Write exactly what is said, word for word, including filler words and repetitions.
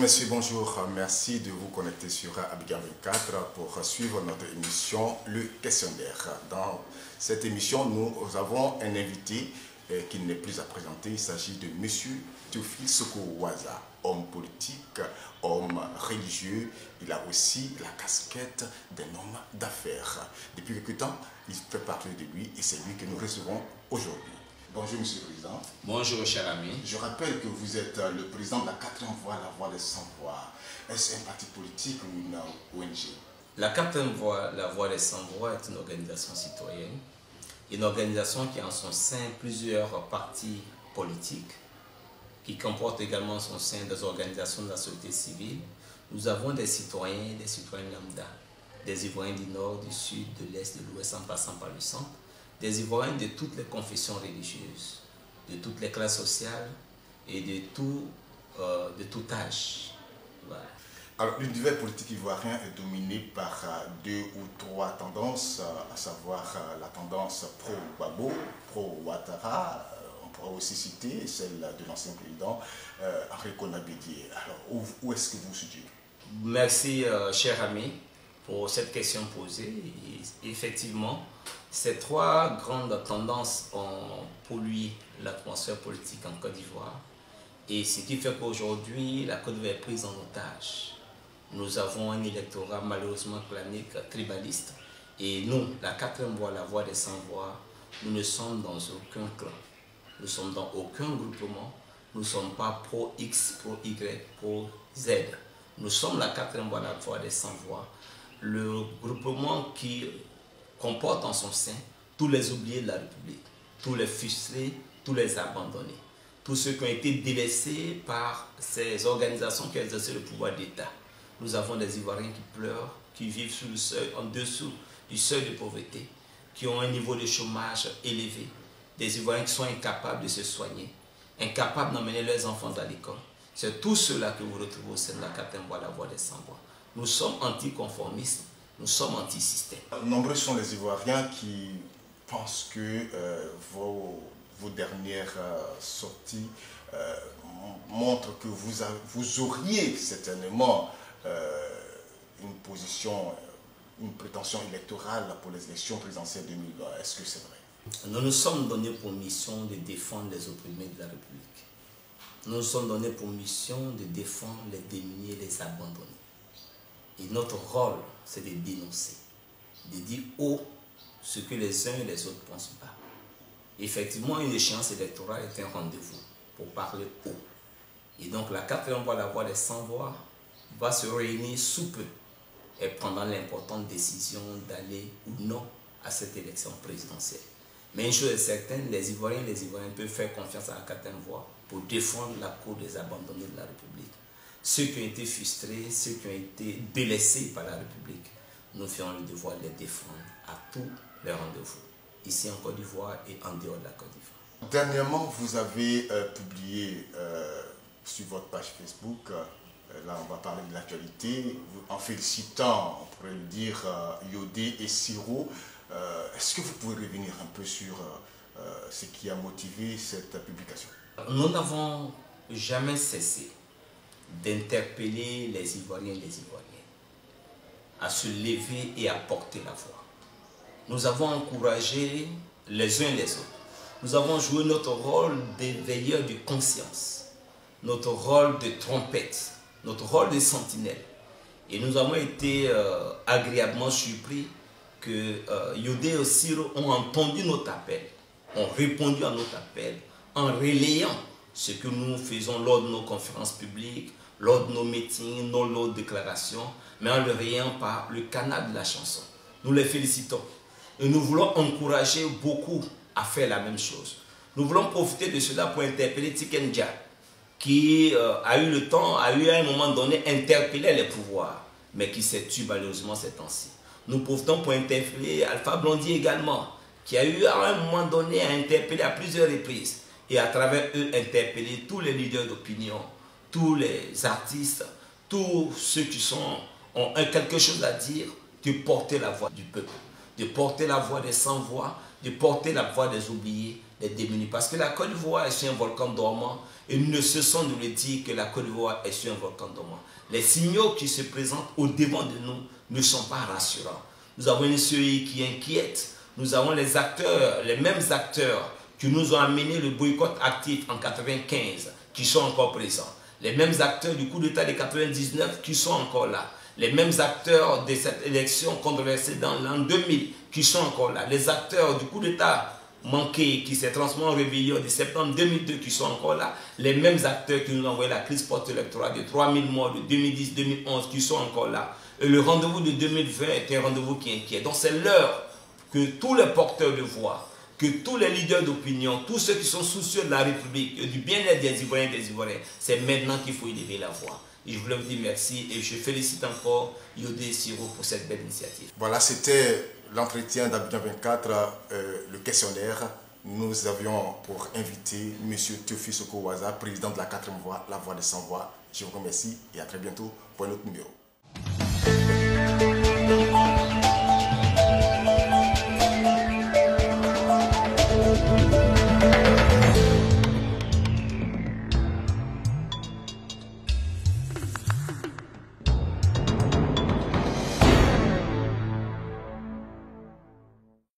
messieurs, bonjour. Merci de vous connecter sur Abidjan vingt-quatre pour suivre notre émission Le Questionnaire. Dans cette émission, nous avons un invité qui n'est plus à présenter. Il s'agit de M. Théophile Soko-Ouaza, homme politique, homme religieux. Il a aussi la casquette d'un homme d'affaires. Depuis quelque temps, il fait parler de lui et c'est lui que nous recevons aujourd'hui. Bonjour, Monsieur le Président. Bonjour, cher ami. Je rappelle que vous êtes le président de la quatrième voie, la voie des sans-voix. Est-ce un parti politique ou une O N G? La quatrième voie, la voie des sans-voix, est une organisation citoyenne. Une organisation qui a en son sein plusieurs partis politiques, qui comporte également en son sein des organisations de la société civile. Nous avons des citoyens, des citoyens lambda, des Ivoiriens du Nord, du Sud, de l'Est, de l'Ouest, en passant par le centre. Des Ivoiriens de toutes les confessions religieuses, de toutes les classes sociales et de tout, euh, de tout âge. Voilà. Alors, l'univers politique ivoirien est dominé par euh, deux ou trois tendances, euh, à savoir euh, la tendance pro-Gbagbo, pro-Ouattara. Euh, on pourra aussi citer celle de l'ancien président euh, Henri Konan Bédié. Alors, où, où est-ce que vous vous situez? Merci, euh, cher ami, pour cette question posée. Et effectivement, ces trois grandes tendances ont pollué l'atmosphère politique en Côte d'Ivoire. Et ce qui fait qu'aujourd'hui, la Côte d'Ivoire est prise en otage. Nous avons un électorat malheureusement clanique, tribaliste. Et nous, la quatrième voie, la voie des sans-voix, nous ne sommes dans aucun clan. Nous ne sommes dans aucun groupement. Nous ne sommes pas pro-X, pro-Y, pro-Z. Nous sommes la quatrième voie, la voie des sans-voix. Le groupement qui comporte en son sein tous les oubliés de la République, tous les frustrés, tous les abandonnés, tous ceux qui ont été délaissés par ces organisations qui exercent le pouvoir d'État. Nous avons des Ivoiriens qui pleurent, qui vivent sous le seuil, en dessous du seuil de pauvreté, qui ont un niveau de chômage élevé, des Ivoiriens qui sont incapables de se soigner, incapables d'emmener leurs enfants à l'école. C'est tout cela que vous retrouvez au sein de la quatrième voie, la voie des sans-voix. Nous sommes anticonformistes. Nous sommes anti-système. Nombreux sont les Ivoiriens qui pensent que euh, vos, vos dernières euh, sorties euh, montrent que vous, a, vous auriez certainement euh, une position, une prétention électorale pour les élections présidentielles deux mille vingt. Est-ce que c'est vrai? Nous nous sommes donnés pour mission de défendre les opprimés de la République. Nous nous sommes donnés pour mission de défendre les démunis et les abandonnés. Et notre rôle, c'est de dénoncer, de dire haut ce que les uns et les autres ne pensent pas. Effectivement, une échéance électorale est un rendez-vous pour parler haut. Et donc la quatrième voie, la voie des sans-voix, va se réunir sous peu et prendra l'importante décision d'aller ou non à cette élection présidentielle. Mais une chose est certaine, les Ivoiriens et les Ivoiriens peuvent faire confiance à la quatrième voie pour défendre la cause des abandonnés de la République. Ceux qui ont été frustrés, ceux qui ont été délaissés par la République, nous faisons le devoir de les défendre à tous les rendez-vous, ici en Côte d'Ivoire et en dehors de la Côte d'Ivoire. Dernièrement, vous avez euh, publié euh, sur votre page Facebook, euh, là on va parler de l'actualité, en félicitant, on pourrait le dire, euh, Yodé et Siro. Euh, Est-ce que vous pouvez revenir un peu sur euh, euh, ce qui a motivé cette publication? Nous n'avons jamais cessé d'interpeller les Ivoiriens et les Ivoiriennes à se lever et à porter la voix. Nous avons encouragé les uns et les autres. Nous avons joué notre rôle de veilleurs de conscience, notre rôle de trompette, notre rôle de sentinelle. Et nous avons été euh, agréablement surpris que euh, Yodé et Siro ont entendu notre appel, ont répondu à notre appel en relayant ce que nous faisons lors de nos conférences publiques, lors de nos meetings, lors de nos déclarations, mais en le rayant par le canal de la chanson. Nous les félicitons et nous voulons encourager beaucoup à faire la même chose. Nous voulons profiter de cela pour interpeller Tiken Jah, qui euh, a eu le temps, a eu à un moment donné interpellé les pouvoirs, mais qui s'est tué malheureusement ces temps-ci. Nous profitons pour interpeller Alpha Blondy également, qui a eu à un moment donné à interpeller à plusieurs reprises, et à travers eux interpeller tous les leaders d'opinion, tous les artistes, tous ceux qui sont, ont quelque chose à dire, de porter la voix du peuple, de porter la voix des sans-voix, de porter la voix des oubliés, des démunis. Parce que la Côte d'Ivoire est sur un volcan dormant et nous ne cessons de le dire que la Côte d'Ivoire est sur un volcan dormant. Les signaux qui se présentent au devant de nous ne sont pas rassurants. Nous avons une C E I qui inquiète. Nous avons les acteurs, les mêmes acteurs qui nous ont amené le boycott actif en mille neuf cent quatre-vingt-quinze, qui sont encore présents. Les mêmes acteurs du coup d'État de mille neuf cent quatre-vingt-dix-neuf qui sont encore là. Les mêmes acteurs de cette élection controversée dans l'an deux mille qui sont encore là. Les acteurs du coup d'État manqué qui s'est transformé en rébellion de septembre deux mille deux qui sont encore là. Les mêmes acteurs qui nous ont envoyé la crise post-électorale de trois mille morts de deux mille dix deux mille onze qui sont encore là. Et le rendez-vous de deux mille vingt est un rendez-vous qui inquiète. Donc c'est l'heure que tous les porteurs de voix, que tous les leaders d'opinion, tous ceux qui sont soucieux de la République, du bien-être des Ivoiriens et des Ivoiriens, c'est maintenant qu'il faut élever la voix. Et je voulais vous dire merci et je félicite encore Yodé Siro pour cette belle initiative. Voilà, c'était l'entretien d'Abidjan vingt-quatre, euh, le questionnaire. Nous avions pour invité M. Théophile Soko Ouaza, président de la quatrième voix, la voix des sans voix. Je vous remercie et à très bientôt pour un autre numéro.